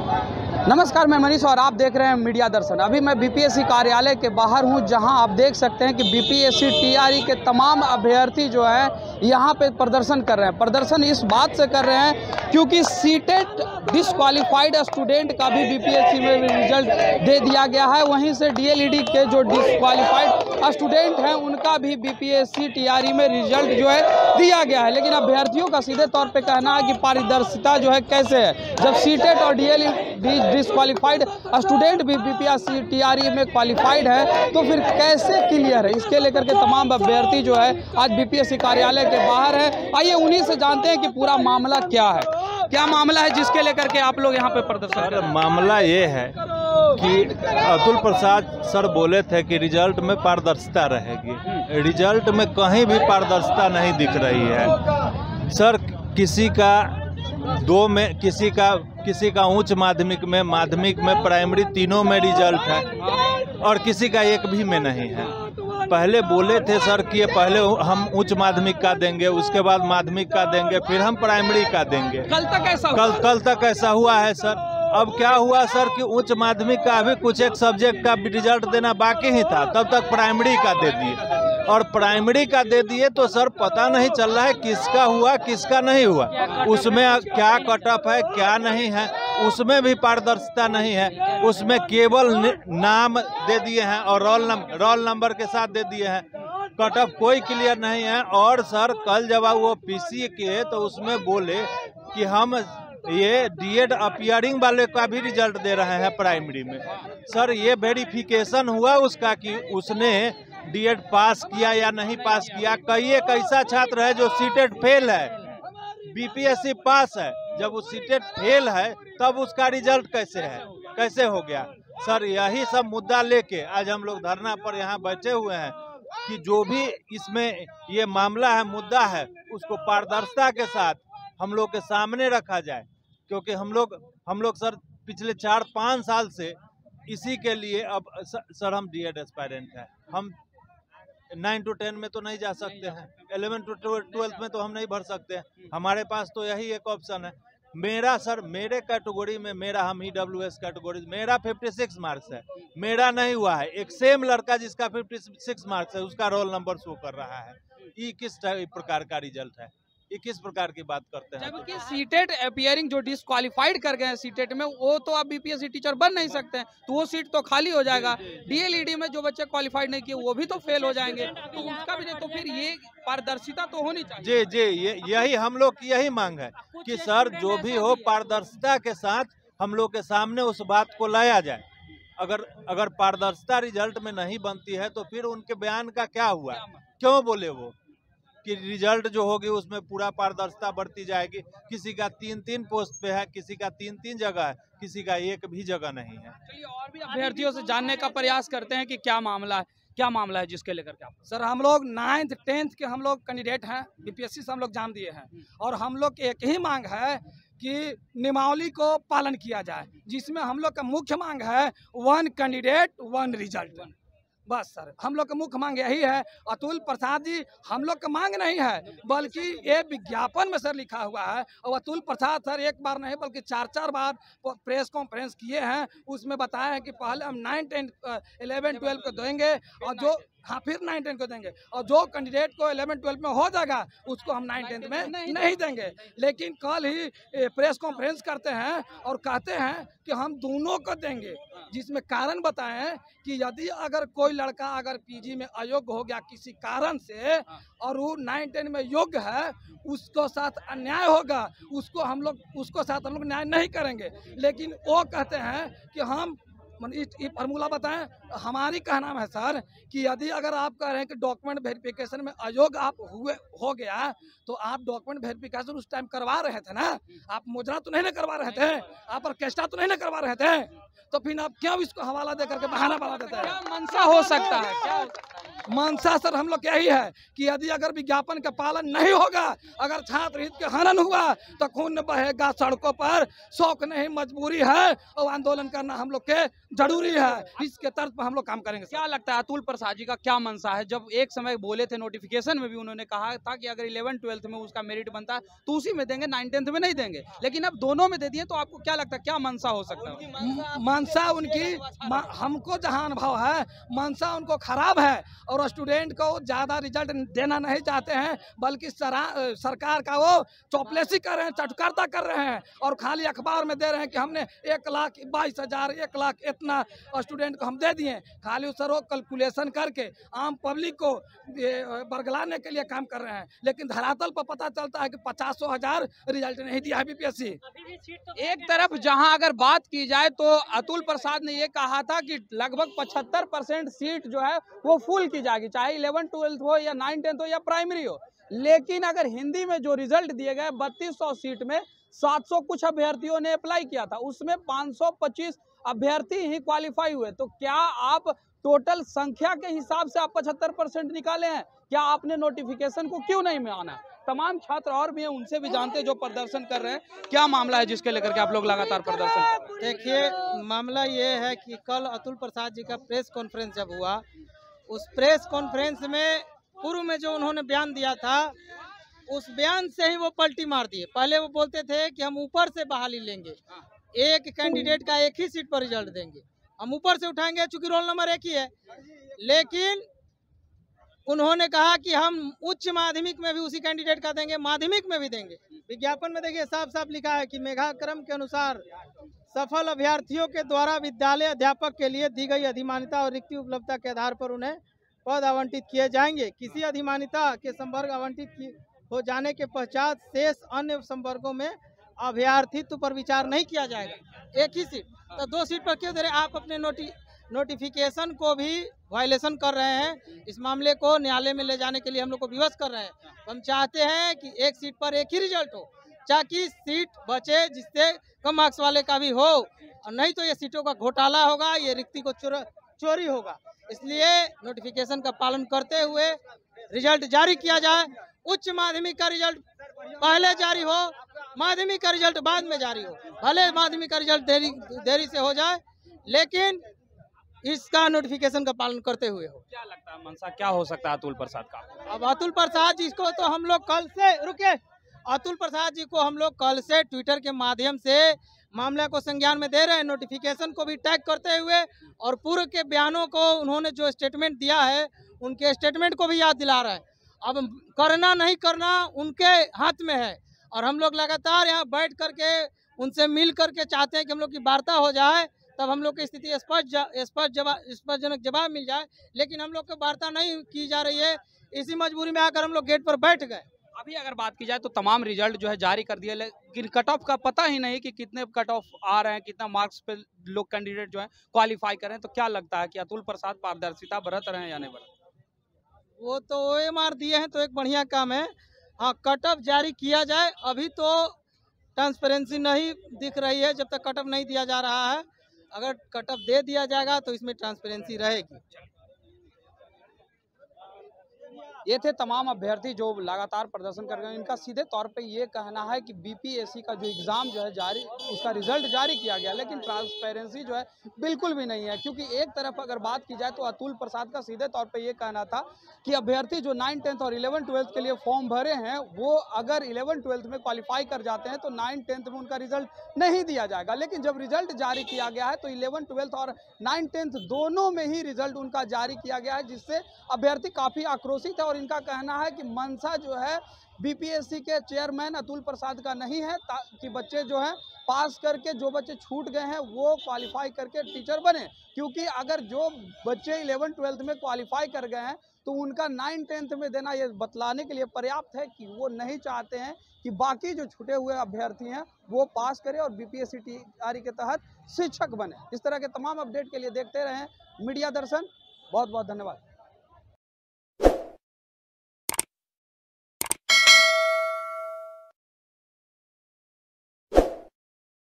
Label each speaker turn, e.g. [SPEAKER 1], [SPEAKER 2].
[SPEAKER 1] नमस्कार, मैं मनीष और आप देख रहे हैं मीडिया दर्शन। अभी मैं बीपीएससी कार्यालय के बाहर हूं, जहां आप देख सकते हैं कि बीपीएससी टीआरई के तमाम अभ्यर्थी जो हैं यहां पे प्रदर्शन कर रहे हैं। प्रदर्शन इस बात से कर रहे हैं क्योंकि सीटेट डिसक्वालीफाइड स्टूडेंट का भी बीपीएससी में रिजल्ट दे दिया गया है। वहीं से डीएलईडी के जो डिसक्वालीफाइड स्टूडेंट हैं उनका भी बीपीएससी टीआरई में रिजल्ट जो है दिया गया है। लेकिन अभ्यर्थियों का सीधे तौर पर कहना है कि पारदर्शिता जो है कैसे है, जब सीटेट और डीएलईडी डिसक्वालीफाइड स्टूडेंट भी बीपीएससी टीआरई में क्वालिफाइड है तो फिर कैसे क्लियर है, इसके लेकर के तमाम अभ्यर्थी जो है आज बीपीएससी कार्यालय के बाहर है। आइए उन्हीं से जानते हैं कि पूरा मामला क्या है, क्या मामला है जिसके लेकर के आप लोग यहाँ पे प्रदर्शन कर रहे हैं।
[SPEAKER 2] मामला ये है कि अतुल प्रसाद सर बोले थे कि रिजल्ट में पारदर्शिता रहेगी। रिजल्ट में कहीं भी पारदर्शिता नहीं दिख रही है सर। किसी का उच्च माध्यमिक में प्राइमरी तीनों में रिजल्ट है और किसी का एक भी में नहीं है। पहले बोले थे सर कि ये पहले हम उच्च माध्यमिक का देंगे, उसके बाद माध्यमिक का देंगे, फिर हम प्राइमरी का देंगे। कल तक ऐसा हुआ है सर। अब क्या हुआ सर कि उच्च माध्यमिक का भी कुछ एक सब्जेक्ट का रिजल्ट देना बाकी ही था, तब तक प्राइमरी का दे दिए और प्राइमरी का दे दिए तो सर पता नहीं चल रहा है किसका हुआ किसका नहीं हुआ, उसमें क्या कट ऑफ है क्या नहीं है, उसमें भी पारदर्शिता नहीं है। उसमें केवल नाम दे दिए हैं और रोल नंबर के साथ दे दिए हैं, कट ऑफ कोई क्लियर नहीं है। और सर कल जब वो पीसी के तो उसमें बोले कि हम ये डीएड अपीयरिंग वाले का भी रिजल्ट दे रहे हैं प्राइमरी में। सर ये वेरिफिकेशन हुआ उसका कि उसने डीएड पास किया या नहीं पास किया। कई एक ऐसा छात्र है जो सीटेट फेल है, बीपीएससी पास है, जब वो सीटेट फेल है तब उसका रिजल्ट कैसे हो गया। सर यही सब मुद्दा लेके आज हम लोग धरना पर यहाँ बैठे हुए हैं कि जो भी इसमें ये मामला है, मुद्दा है, उसको पारदर्शिता के साथ हम लोग के सामने रखा जाए। क्योंकि हम लोग सर पिछले 4-5 साल से इसी के लिए अब सर हम डीएड एस्पायरेंट हैं। हम 9 to 10 में तो नहीं जा सकते हैं, 11 to 12 में तो हम नहीं भर सकते हैं। हमारे पास तो यही एक ऑप्शन है। मेरे कैटेगरी में हम EWS कैटेगरी मेरा 56 मार्क्स है, मेरा नहीं हुआ है। एक सेम लड़का जिसका 56 मार्क्स है उसका रोल नंबर शो कर रहा है। ये किस प्रकार का रिजल्ट है, ये किस प्रकार की बात करते हैं।
[SPEAKER 1] जबकि सीटेट अपीयरिंग जो डिसक्वालीफाइड कर गए हैं सीटेट में, वो तो आप बीपीएससी टीचर बन नहीं सकते हैं, तो वो सीट तो खाली हो जाएगा। डीएलईडी में जो बच्चे क्वालिफाइड नहीं किए वो भी तो फेल हो जाएंगे, तो उसका भी नहीं। तो फिर ये पारदर्शिता तो होनी चाहिए।
[SPEAKER 2] जी यही हम लोग की यही मांग है कि सर जो भी हो पारदर्शिता के साथ हम लोग के सामने उस बात को लाया जाए। अगर पारदर्शिता रिजल्ट में नहीं बनती है तो फिर उनके बयान का क्या हुआ, क्यों बोले वो कि रिजल्ट जो होगी उसमें पूरा पारदर्शिता बढ़ती जाएगी। किसी का 3-3 पोस्ट पे है, किसी का 3-3 जगह है, किसी का एक भी जगह नहीं है।
[SPEAKER 1] चलिए और भी अभ्यर्थियों से जानने का प्रयास करते हैं कि क्या मामला है जिसके लेकर के आप।
[SPEAKER 3] सर हम लोग 9th 10th के हम लोग कैंडिडेट हैं, बीपीएससी से हम लोग एग्जाम दिए हैं और हम लोग की एक ही मांग है कि नियमावली को पालन किया जाए, जिसमें हम लोग का मुख्य मांग है 1 कैंडिडेट 1 रिजल्ट। बस सर हम लोग का मुख्य मांग यही है। अतुल प्रसाद जी हम लोग का मांग नहीं है, बल्कि ये विज्ञापन में सर लिखा हुआ है। और अतुल प्रसाद सर एक बार नहीं बल्कि 4-4 बार प्रेस कॉन्फ्रेंस किए हैं, उसमें बताया है कि पहले हम 9, 10, 11, 12 को देंगे और फिर 9, 10 को देंगे, और जो कैंडिडेट को 11, 12 में हो जाएगा उसको हम 9, 10 में नहीं देंगे। लेकिन कल ही प्रेस कॉन्फ्रेंस करते हैं और कहते हैं कि हम दोनों को देंगे, जिसमें कारण बताएं कि यदि अगर कोई लड़का अगर पीजी में अयोग्य हो गया किसी कारण से और वो 9, 10 में योग्य है, उसको साथ अन्याय होगा, उसको साथ हम लोग न्याय नहीं करेंगे। लेकिन वो कहते हैं कि हम ये फार्मूला बताएं। हमारी कहना है सर कि यदि अगर आप कह रहे हैं कि डॉक्यूमेंट वेरिफिकेशन में अयोग्य आप हो गया तो आप डॉक्यूमेंट वेरिफिकेशन उस टाइम करवा रहे थे ना, आप मुजरा तो नहीं ना करवा रहे थे, आप ऑर्केस्ट्रा तो नहीं ना करवा रहे थे, तो फिर आप क्यों इसको हवाला दे करके बहाना बना देते हैं।
[SPEAKER 1] क्या मंशा हो सकता है, क्या
[SPEAKER 3] मंशा सर हम लोग यही है कि यदि अगर विज्ञापन का पालन नहीं होगा, अगर छात्र हित के हनन हुआ तो खून बहेगा सड़कों पर। शौक नहीं मजबूरी है और आंदोलन करना हम लोग के जरूरी है। इसके तर्ज पर हम लोग काम करेंगे।
[SPEAKER 1] क्या लगता है अतुल प्रसाद जी का क्या मंशा है? जब एक समय बोले थे, नोटिफिकेशन में भी उन्होंने कहा था कि अगर 11-12 में उसका मेरिट बनता है तो उसी में देंगे, 9-10 में नहीं देंगे, लेकिन अब दोनों में दे दिए, तो आपको क्या लगता है क्या मंशा हो सकता है?
[SPEAKER 3] मंशा उनकी हमको जहाँ अनुभव है, मंशा उनको खराब है और स्टूडेंट को ज़्यादा रिजल्ट देना नहीं चाहते हैं, बल्कि सरकार का वो चौपलेसी कर रहे हैं, चटकारता कर रहे हैं और खाली अखबार में दे रहे हैं कि हमने 1,22,000 1 लाख इतना स्टूडेंट को हम दे दिए। खाली सर वो कैलकुलेशन करके आम पब्लिक को बरगलाने के लिए काम कर रहे हैं, लेकिन धरातल पर पता चलता है कि 50,000 रिजल्ट नहीं दिया है बीपीएससी।
[SPEAKER 1] एक तरफ जहां अगर बात की जाए तो अतुल प्रसाद ने ये कहा था कि लगभग 75% सीट जो है वो फुल की जाएगी, चाहे 11-12 हो या 9-10 हो या प्राइमरी हो। लेकिन अगर हिंदी में जो रिजल्ट दिए गए 3200 सीट में 700 कुछ अभ्यर्थियों ने अप्लाई किया था, उसमें 525 अभ्यर्थी ही क्वालिफाई हुए। तो क्या आप टोटल संख्या के हिसाब से आप 75% निकाले हैं? क्या आपने नोटिफिकेशन को क्यों नहीं माना? तमाम छात्र और भी हैं, उनसे भी जानते हैं जो प्रदर्शन कर रहे हैं। क्या मामला है जिसके लेकर के आप लोग लगातार प्रदर्शन कर रहे हैं?
[SPEAKER 4] देखिए, मामला ये है कि कल अतुल प्रसाद जी का प्रेस कॉन्फ्रेंस जब हुआ, उस प्रेस कॉन्फ्रेंस में पूर्व में जो उन्होंने बयान दिया था, उस बयान से ही वो पलटी मार दिए। पहले वो बोलते थे कि हम ऊपर से बहाली लेंगे, एक कैंडिडेट का एक ही सीट पर रिजल्ट देंगे, हम ऊपर से उठाएंगे चूंकि रोल नंबर एक ही है। लेकिन उन्होंने कहा कि हम उच्च माध्यमिक में भी उसी कैंडिडेट का देंगे, माध्यमिक में भी देंगे। विज्ञापन में देखिए साफ साफ लिखा है कि मेधाक्रम के अनुसार सफल अभ्यर्थियों के द्वारा विद्यालय अध्यापक के लिए दी गई अधिमान्यता और रिक्ति उपलब्धता के आधार पर उन्हें पद आवंटित किए जाएंगे। किसी अधिमान्यता के संवर्ग आवंटित हो जाने के पश्चात शेष अन्य संवर्गों में अभ्यर्थित्व पर विचार नहीं किया जाएगा। एक ही सीट तो 2 सीट पर क्यों दे रहे? आप अपने नोटिफिकेशन को भी वायलेशन कर रहे हैं। इस मामले को न्यायालय में ले जाने के लिए हम लोग को विवश कर रहे हैं। हम चाहते हैं कि एक सीट पर एक ही रिजल्ट हो, ताकि सीट बचे जिससे कम मार्क्स वाले का भी हो, और नहीं तो ये सीटों का घोटाला होगा, ये रिक्ति को चोरी होगा। इसलिए नोटिफिकेशन का पालन करते हुए रिजल्ट जारी किया जाए। उच्च माध्यमिक का रिजल्ट पहले जारी हो, माध्यमिक का रिजल्ट बाद में जारी हो। भले माध्यमिक का रिजल्ट देरी से हो जाए, लेकिन इसका नोटिफिकेशन का पालन करते हुए हो।
[SPEAKER 1] क्या लगता है मंशा क्या हो सकता है अतुल प्रसाद का?
[SPEAKER 4] अब अतुल प्रसाद जी को तो हम लोग कल से अतुल प्रसाद जी को हम लोग कल से ट्विटर के माध्यम से मामले को संज्ञान में दे रहे हैं, नोटिफिकेशन को भी टैग करते हुए, और पूर्व के बयानों को उन्होंने जो स्टेटमेंट दिया है उनके स्टेटमेंट को भी याद दिला रहे हैं। अब करना नहीं करना उनके हाथ में है, और हम लोग लगातार यहाँ बैठ करके उनसे मिल करके चाहते हैं कि हम लोग की वार्ता हो जाए, तब हम लोग की स्थिति स्पष्टजनक जवाब मिल जाए। लेकिन हम लोग को वार्ता नहीं की जा रही है, इसी मजबूरी में आकर हम लोग गेट पर बैठ गए।
[SPEAKER 1] अभी अगर बात की जाए तो तमाम रिजल्ट जो है जारी कर दिए, लेकिन कट ऑफ का पता ही नहीं कि कितने कट ऑफ आ रहे हैं, कितना मार्क्स पे लोग कैंडिडेट जो है क्वालिफाई कर रहे हैं। तो क्या लगता है कि अतुल प्रसाद पारदर्शिता बरत रहे हैं या नहीं बरत?
[SPEAKER 4] वो तो OMR दिए हैं तो एक बढ़िया काम है। हाँ, कट ऑफ जारी किया जाए। अभी तो ट्रांसपेरेंसी नहीं दिख रही है, जब तक कट ऑफ नहीं दिया जा रहा है। अगर कट ऑफ दे दिया जाएगा तो इसमें ट्रांसपेरेंसी रहेगी।
[SPEAKER 1] ये थे तमाम अभ्यर्थी जो लगातार प्रदर्शन कर रहे हैं। इनका सीधे तौर पे ये कहना है कि बीपीएससी का जो एग्ज़ाम जो है जारी, उसका रिजल्ट जारी किया गया, लेकिन ट्रांसपेरेंसी जो है बिल्कुल भी नहीं है। क्योंकि एक तरफ अगर बात की जाए तो अतुल प्रसाद का सीधे तौर पे ये कहना था कि अभ्यर्थी जो 9, 10 और 11, 12 के लिए फॉर्म भरे हैं, वो अगर 11, 12 में क्वालिफाई कर जाते हैं तो 9, 10 में उनका रिजल्ट नहीं दिया जाएगा। लेकिन जब रिजल्ट जारी किया गया है तो 11, 12 और 9, 10 दोनों में ही रिजल्ट उनका जारी किया गया है, जिससे अभ्यर्थी काफ़ी आक्रोशित है। और इनका कहना है कि मंशा जो है बीपीएससी के चेयरमैन अतुल प्रसाद का नहीं है, ताकि बच्चे जो हैं पास करके, जो बच्चे छूट गए हैं वो क्वालिफाई करके टीचर बने। क्योंकि अगर जो बच्चे 11, 12 में क्वालिफाई कर गए हैं तो उनका 9, 10 में देना ये बतलाने के लिए पर्याप्त है कि वो नहीं चाहते हैं कि बाकी जो छूटे हुए अभ्यर्थी हैं वो पास करें और बीपीएससी तैयारी के तहत शिक्षक बने। इस तरह के तमाम अपडेट के लिए देखते रहें मीडिया दर्शन। बहुत बहुत धन्यवाद।